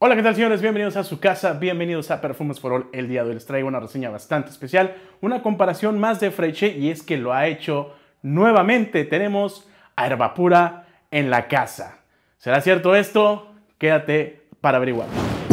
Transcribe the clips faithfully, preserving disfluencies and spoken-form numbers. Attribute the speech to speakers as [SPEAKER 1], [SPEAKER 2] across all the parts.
[SPEAKER 1] Hola, ¿qué tal, señores? Bienvenidos a su casa, bienvenidos a Perfumes for All. El día de hoy les traigo una reseña bastante especial, una comparación más de Fraiche, y es que lo ha hecho nuevamente. Tenemos a Herbapura en la casa. ¿Será cierto esto? Quédate para averiguar.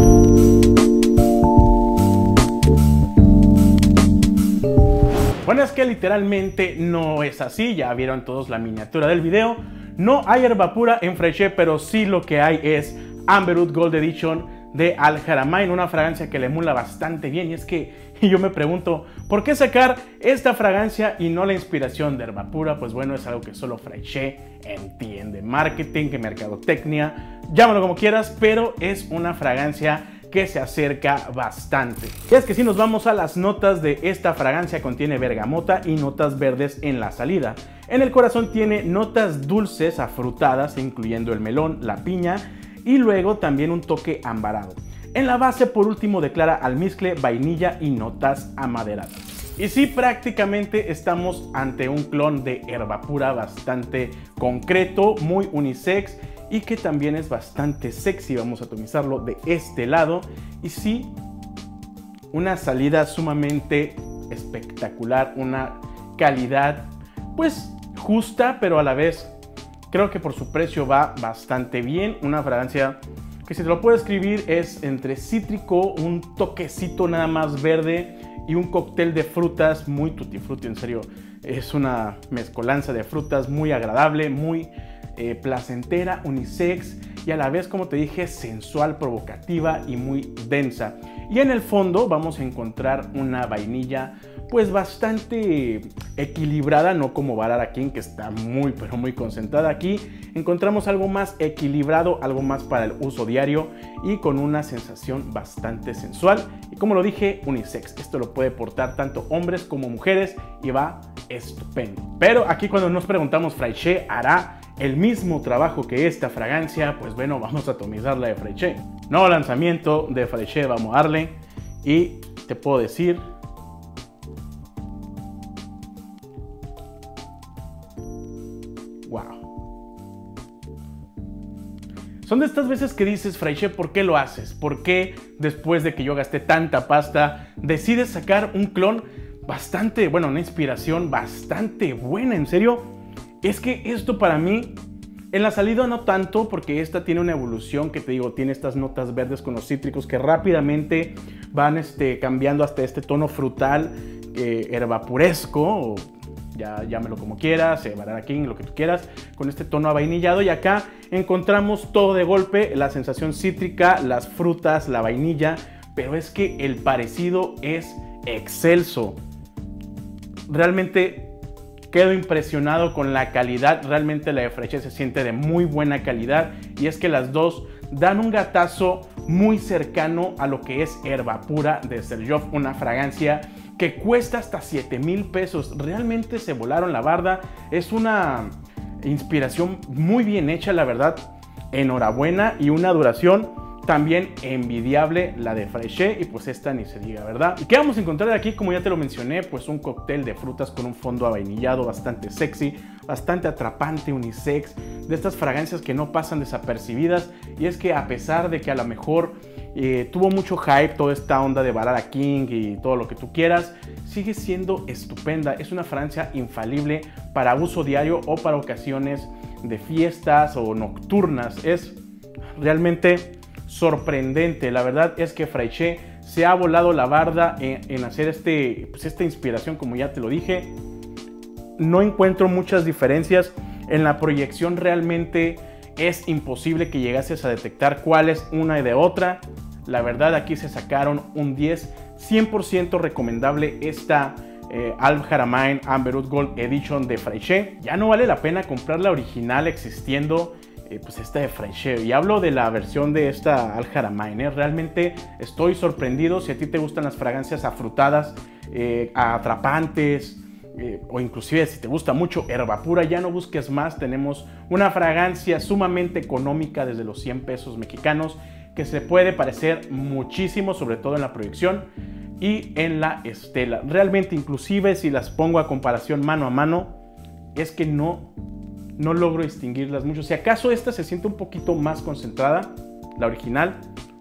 [SPEAKER 1] Bueno, es que literalmente no es así. Ya vieron todos la miniatura del video. No hay Herbapura en Fraiche, pero sí lo que hay es Amber Oud Gold Edition de Al Haramain, una fragancia que le emula bastante bien. Y es que yo me pregunto, ¿por qué sacar esta fragancia y no la inspiración de Herbapura? Pues bueno, es algo que solo Fraiche entiende. Marketing, que mercadotecnia, llámalo como quieras, pero es una fragancia que se acerca bastante. Y es que si nos vamos a las notas de esta fragancia, contiene bergamota y notas verdes en la salida. En el corazón tiene notas dulces afrutadas, incluyendo el melón, la piña, y luego también un toque ambarado. En la base, por último, declara almizcle, vainilla y notas amaderadas. Y sí, prácticamente estamos ante un clon de Herbapura bastante concreto, muy unisex y que también es bastante sexy. Vamos a atomizarlo de este lado. Y sí, una salida sumamente espectacular, una calidad pues justa, pero a la vez creo que por su precio va bastante bien. Una fragancia que, si te lo puedo escribir, es entre cítrico, un toquecito nada más verde y un cóctel de frutas muy tutti frutti. En serio, es una mezcolanza de frutas muy agradable, muy eh, placentera, unisex y a la vez, como te dije, sensual, provocativa y muy densa. Y en el fondo vamos a encontrar una vainilla pues bastante equilibrada, no como Barara King, que está muy pero muy concentrada. Aquí encontramos algo más equilibrado, algo más para el uso diario y con una sensación bastante sensual y, como lo dije, unisex. Esto lo puede portar tanto hombres como mujeres y va estupendo. Pero aquí, cuando nos preguntamos, ¿Fraiche hará el mismo trabajo que esta fragancia? Pues bueno, vamos a atomizarla de Fraiche. Nuevo lanzamiento de Fraiche, vamos a darle, y te puedo decir, wow. Son de estas veces que dices, Fraiche, ¿por qué lo haces? ¿Por qué, después de que yo gasté tanta pasta, decides sacar un clon bastante, bueno, una inspiración bastante buena? En serio, es que esto para mí, en la salida no tanto, porque esta tiene una evolución que te digo, tiene estas notas verdes con los cítricos que rápidamente van este, cambiando hasta este tono frutal, eh, herbapuresco, o ya llámelo como quieras, eh, Barara King, lo que tú quieras, con este tono avainillado. Y acá encontramos todo de golpe, la sensación cítrica, las frutas, la vainilla, pero es que el parecido es excelso. Realmente quedo impresionado con la calidad. Realmente la de Fraiche se siente de muy buena calidad, y es que las dos dan un gatazo muy cercano a lo que es Herbapura de Xerjoff, una fragancia que cuesta hasta siete mil pesos. Realmente se volaron la barda. Es una inspiración muy bien hecha, la verdad. Enhorabuena, y una duración también envidiable, la de Fraiche, y pues esta ni se diga, ¿verdad? ¿Y qué vamos a encontrar aquí? Como ya te lo mencioné, pues un cóctel de frutas con un fondo avainillado bastante sexy, bastante atrapante, unisex, de estas fragancias que no pasan desapercibidas. Y es que, a pesar de que a lo mejor eh, tuvo mucho hype toda esta onda de Barara King y todo lo que tú quieras, sigue siendo estupenda. Es una fragancia infalible para uso diario o para ocasiones de fiestas o nocturnas. Es realmente sorprendente. La verdad es que Fraiche se ha volado la barda en, en hacer este, pues esta inspiración, como ya te lo dije. No encuentro muchas diferencias en la proyección. Realmente es imposible que llegases a detectar cuál es una y de otra. La verdad, aquí se sacaron un diez, cien por ciento recomendable esta eh, Al Haramain Amber Oud Gold Edition de Fraiche. Ya no vale la pena comprar la original existiendo Eh, pues esta de Fraiche, y hablo de la versión de esta Al Haramain. ¿eh? Realmente estoy sorprendido. Si a ti te gustan las fragancias afrutadas, eh, atrapantes, eh, o inclusive si te gusta mucho Herbapura, ya no busques más. Tenemos una fragancia sumamente económica, desde los cien pesos mexicanos, que se puede parecer muchísimo, sobre todo en la proyección y en la estela. Realmente, inclusive si las pongo a comparación mano a mano, es que no no logro distinguirlas mucho. Si acaso esta se siente un poquito más concentrada, la original,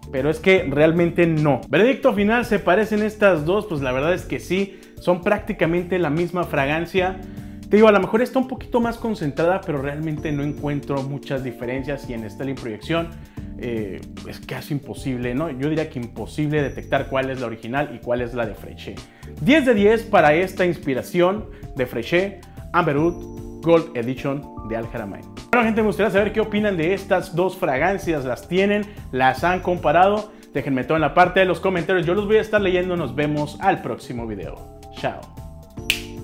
[SPEAKER 1] pero es que realmente no. Veredicto final, ¿se parecen estas dos? Pues la verdad es que sí, son prácticamente la misma fragancia. Te digo, a lo mejor está un poquito más concentrada, pero realmente no encuentro muchas diferencias y en Stelling Proyección eh, es casi imposible, ¿no? Yo diría que imposible detectar cuál es la original y cuál es la de Fraiche. diez de diez para esta inspiración de Fraiche Amberwood Gold Edition de Al Haramain. Bueno, gente, me gustaría saber qué opinan de estas dos fragancias. ¿Las tienen? ¿Las han comparado? Déjenme todo en la parte de los comentarios. Yo los voy a estar leyendo. Nos vemos al próximo video. Chao.